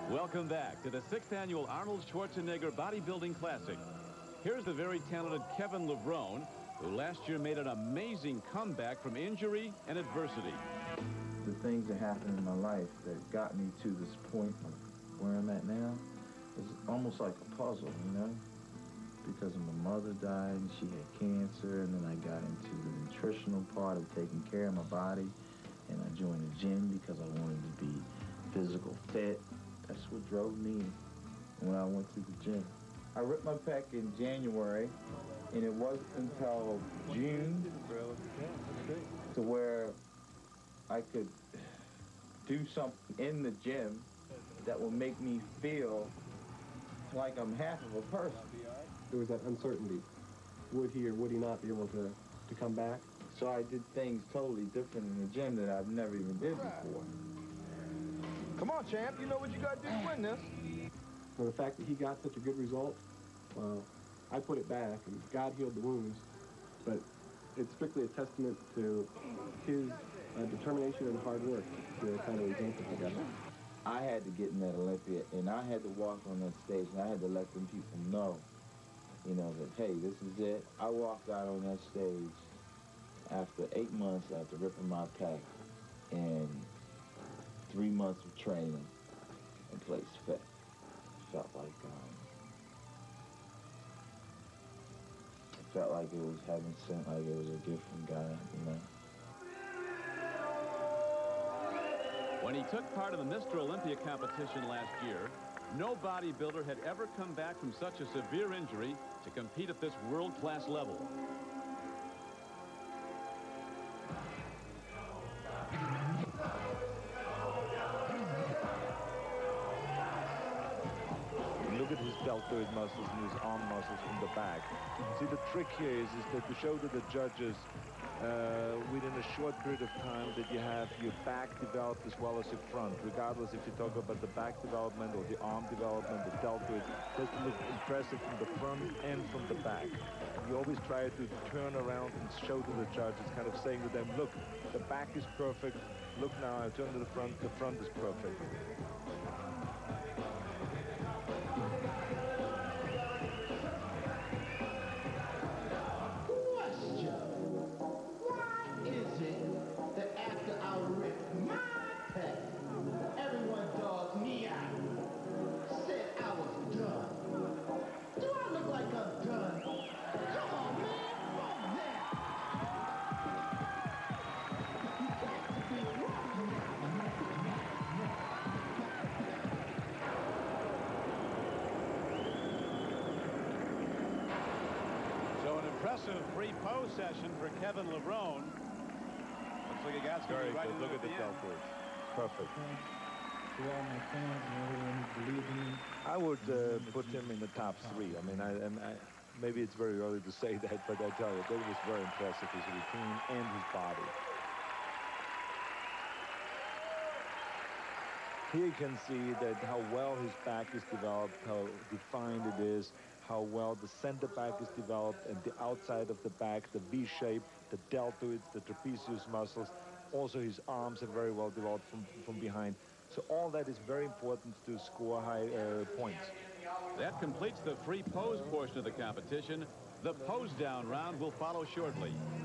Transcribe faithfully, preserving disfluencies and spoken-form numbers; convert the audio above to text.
Welcome back to the sixth annual Arnold Schwarzenegger Bodybuilding Classic. Here's the very talented Kevin Levrone, who last year made an amazing comeback from injury and adversity. The things that happened in my life that got me to this point of where I'm at now is almost like a puzzle, you know? Because my mother died and she had cancer, and then I got into the nutritional part of taking care of my body, and I joined the gym because I wanted to be physical fit. That's what drove me when I went to the gym. I ripped my pec in January, and it wasn't until June to where I could do something in the gym that will make me feel like I'm half of a person. There was that uncertainty. Would he or would he not be able to, to come back? So I did things totally different in the gym that I've never even did before. Come on, champ. You know what you got to do to win this. And the fact that he got such a good result, well, I put it back, and God healed the wounds, but it's strictly a testament to his uh, determination and hard work, the kind of result that he got. I had to get in that Olympia, and I had to walk on that stage, and I had to let them people know, you know, that, hey, this is it. I walked out on that stage after eight months after ripping my pec and three months of training and placed fifth. Felt like, um, it felt like it was heaven sent, like it was a gift from God, you know. When he took part in the Mister Olympia competition last year, no bodybuilder had ever come back from such a severe injury to compete at this world-class level. Look at his deltoid muscles and his arm muscles from the back. See, the trick here is, is that to show to the judges uh, within a short period of time that you have your back developed as well as your front, regardless if you talk about the back development or the arm development, the deltoid. It has to look impressive from the front and from the back. You always try to turn around and show to the judges, kind of saying to them, look, the back is perfect. Look now, I turn to the front, the front is perfect. Everyone dogged me out. Said I was done. Do I look like I'm done? Come on, man. Come now. You got to be wrong. So an impressive free pose session for Kevin Levrone. Looks like he got Very right good. Look at the deltoids. Perfect. To all my fans and everyone who believes in me. I would uh, put him in the top three. I mean, I, and I, maybe it's very early to say that, but I tell you, that was very impressive, his routine and his body. Here you can see that how well his back is developed, how defined it is, how well the center back is developed, and the outside of the back, the V shape, the deltoids, the trapezius muscles. Also, his arms are very well developed from, from behind. So all that is very important to score high uh, points. That completes the free pose portion of the competition. The pose down round will follow shortly.